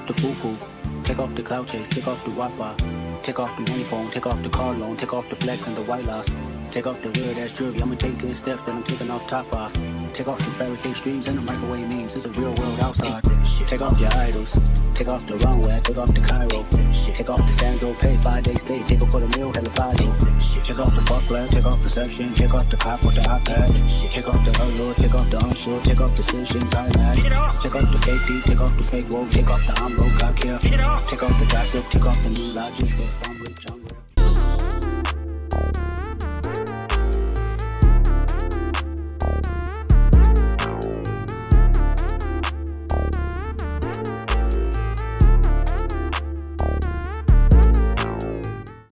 the foo-foo. Take off the cloud chase, take off the Wi-Fi. Take off the money phone, take off the car loan, take off the flex and the white loss. Take off the weird ass jewelry, I'ma take good steps, then I'm taking off top off. Take off the fabricate streams and the microwave memes, it's a real world outside. Take off your idols, take off the runway, take off the Cairo. Take off the Sandro, pay 5-day stay, take off for the meal, hella Fido. Take off the fuck flag, take off perception, take off the cop with the iPad. Take off the allure, take off the unsure, take off decisions, I'm mad. Take off the fake deep, take off the fake woke, take off the I'm broke, I care. Take off the gossip, take off the new logic.